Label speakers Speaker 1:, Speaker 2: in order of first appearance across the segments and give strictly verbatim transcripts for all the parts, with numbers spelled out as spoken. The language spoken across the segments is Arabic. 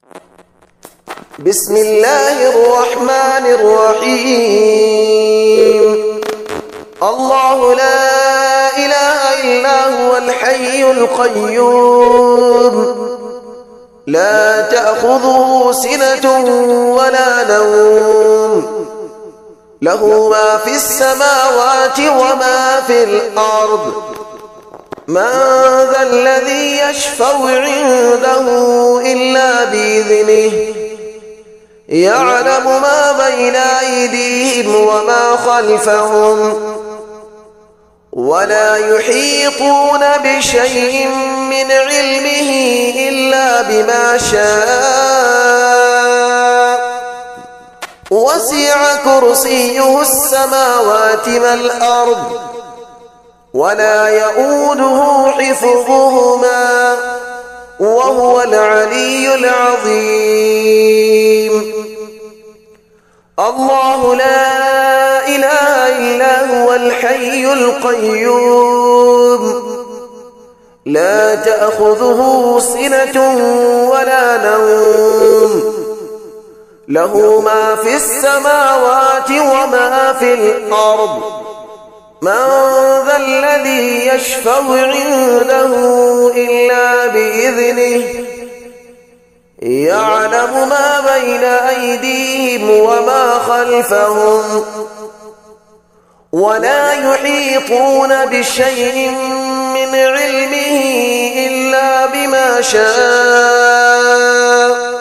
Speaker 1: بسم الله الرحمن الرحيم. الله لا إله إلا هو الحي القيوم لا تأخذه سنة ولا نوم له ما في السماوات وما في الأرض من ذا الذي يشفع عنده إلا بإذنه يعلم ما بين أيديهم وما خلفهم ولا يحيطون بشيء من علمه إلا بما شاء وسع كرسيه السماوات والأرض ولا يؤوده حفظهما وهو العلي العظيم. الله لا إله إلا هو الحي القيوم لا تأخذه سنة ولا نوم له ما في السماوات وما في الأرض من ذا الذي يشفع عنده إلا بإذنه يعلم ما بين أيديهم وما خلفهم ولا يحيطون بشيء من علمه إلا بما شاء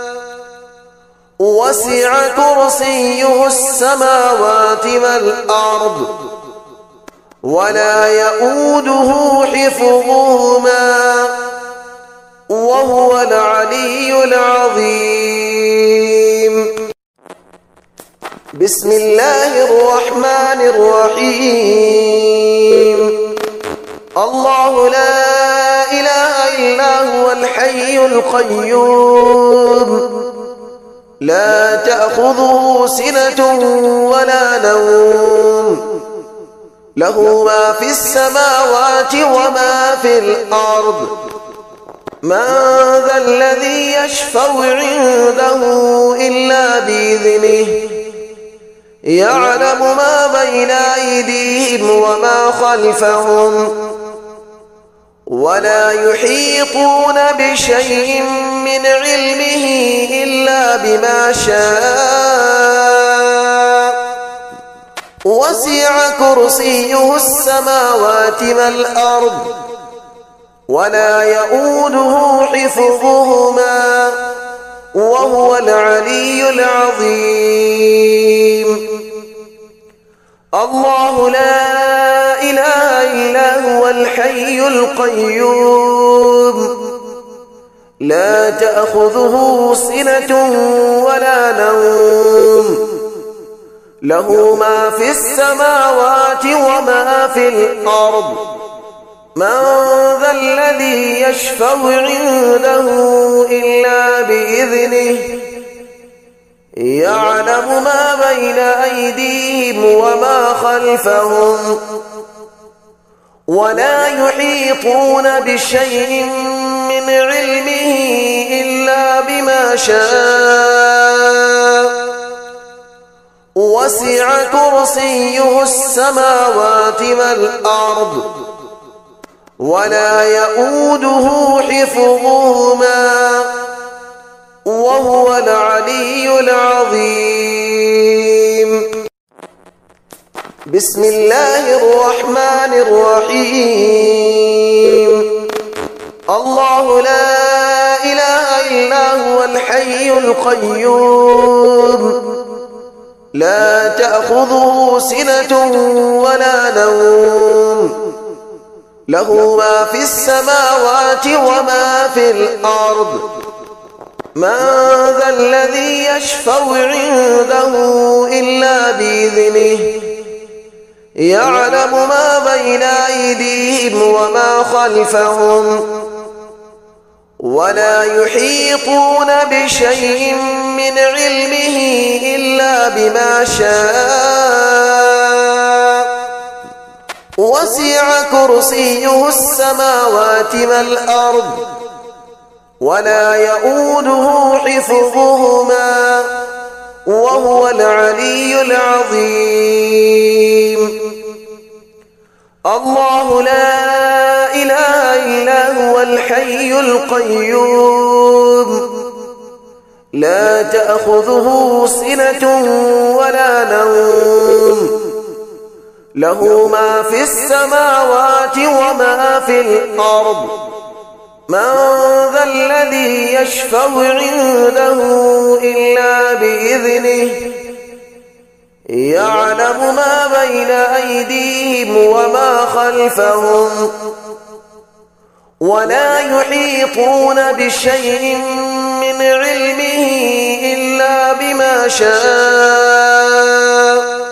Speaker 1: وسع كرسيه السماوات والأرض ولا يؤوده حفظهما وهو العلي العظيم. بسم الله الرحمن الرحيم. الله لا إله إلا هو الحي القيوم لا تأخذه سنة ولا نوم له ما في السماوات وما في الأرض من ذا الذي يشفع عنده إلا بإذنه يعلم ما بين أيديهم وما خلفهم ولا يحيطون بشيء من علمه إلا بما شاء وسع كرسيه السماوات والأرض ولا يؤوده حفظهما وهو العلي العظيم. الله لا إله إلا هو الحي القيوم لا تأخذه سنة ولا نوم له ما في السماوات وما في الأرض من ذا الذي يشفع عنده إلا بإذنه يعلم ما بين أيديهم وما خلفهم ولا يحيطون بشيء من علمه إلا بما شاء وسع كرسيه السماوات والأرض ولا يؤوده حفظهما وهو العلي العظيم. بسم الله الرحمن الرحيم. الله لا إله إلا هو الحي القيوم لا تأخذه سنة ولا نوم له ما في السماوات وما في الأرض من ذا الذي يشفع عنده إلا بإذنه يعلم ما بين أيديهم وما خلفهم ولا يحيطون بشيء من علمه إلا بما شاء وسع كرسيه السماوات والأرض ولا يؤوده حفظهما وهو العلي العظيم. الله لا إله إلا هو الحي القيوم لا تأخذه سنة ولا نوم له ما في السماوات وما في الأرض من ذا الذي يشفع عنده إلا بإذنه يعلم ما بين أيديهم وما خلفهم ولا يحيطون بشيء من علمه إلا بما شاء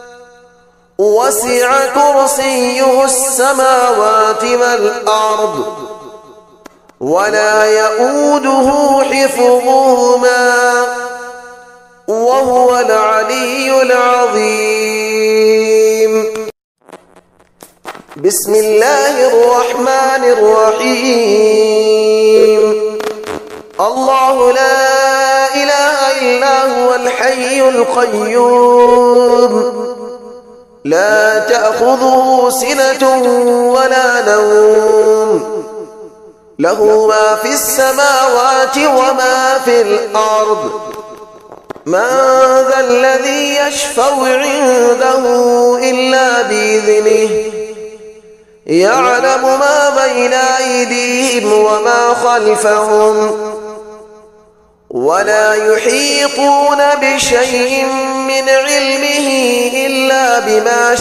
Speaker 1: وسع كرسيه السماوات والأرض ولا يؤوده حفظهما وهو العلي العظيم. بسم الله الرحمن الرحيم. الله لا إله إلا هو الحي القيوم لا تأخذه سنة ولا نوم له ما في السماوات وما في الأرض من ذا الذي يشفع عنده إلا بإذنه يعلم ما بين أيديهم وما خلفهم ولا يحيطون بشيء من علمه إلا بما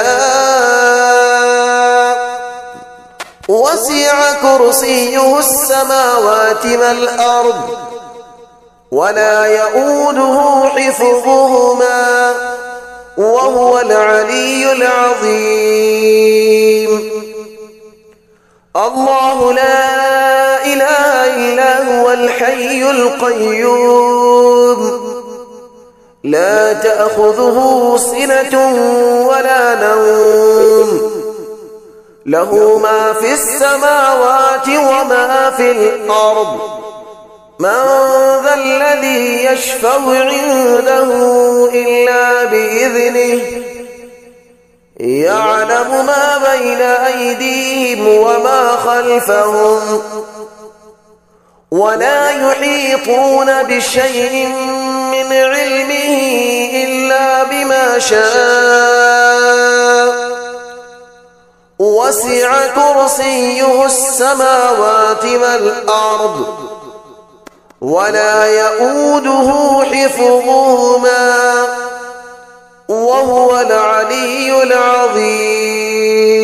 Speaker 1: شاء وسع كرسيه السماوات والأرض ولا يؤوده حفظهما وهو العلي العظيم. الله لا إله إلا هو الحي القيوم لا تأخذه سنة ولا نوم له ما في السماوات وما في الأرض من ذا الذي يشفع عنده إلا بإذنه يعلم ما بين أيديهم وما خلفهم ولا يحيطون بشيء من علمه إلا بما شاء وسع كرسيه السماوات والأرض ولا يؤوده حفظهما وهو العلي العظيم.